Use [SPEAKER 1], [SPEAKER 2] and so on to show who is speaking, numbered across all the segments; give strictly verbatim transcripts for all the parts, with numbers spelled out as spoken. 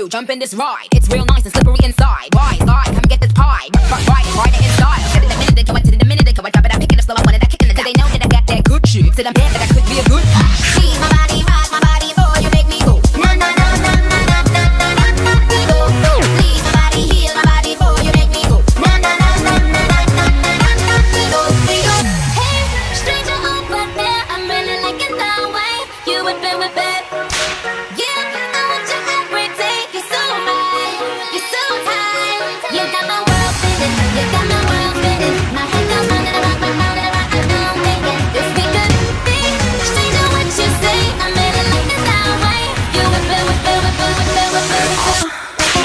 [SPEAKER 1] jump in this ride. It's real nice and slippery inside. Why slide? Come get this pie. Right, right, ride it in style. Get it the minute, go to the minute, go I drop it, I pick it up slow. I wanted that kick in the. Cause they know that I got that good shit. So I'm there that I could be a good. Squeeze my body, rock my body, boy, you make me go. Na na na na na na na na na na go go. Please my body, heal my body, boy, you make me go. Na na na na na na na na na na go we go. Hey, stranger over there, I'm really liking the way you whip it, whip it. Yeah, I want you every day. You're so right, you're so tight. You got my world spinning, you got my world spinning. My head goes round and around, round and around, and now I'm thinking if we could be stranger, what you say? I'm really liking that way. You whip it, whip it, whip it, whip it, whip it, whip it.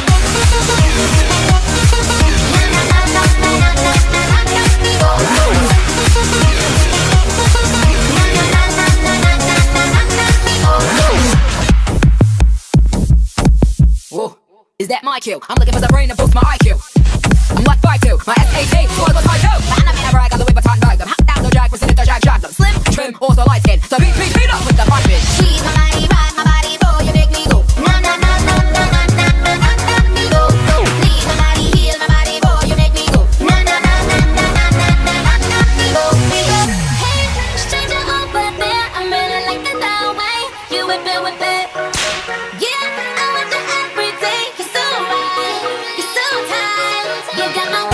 [SPEAKER 1] Whoa, is that my cue? I'm looking for the brain to boost my I Q. I'm like five two, my S A T, so I was high too. But I'm not gonna brag, I Louis Vuitton bag them. Hot down the drag, was in it, the drag, drag them. Slim, trim, also light skin. So beat, beat, beat up with the five bitch. Squeeze my body, ride my body, boy, you make me go. Na na na na na na na na na na me go go. Please my body, heal my body, boy, you make me go. Na na na na na na na na na na me go me go. Hey, stranger over there, I'm really liking that way. You whip it, whip it. Yeah, I want you every day. You're so right, you're so tight. You got my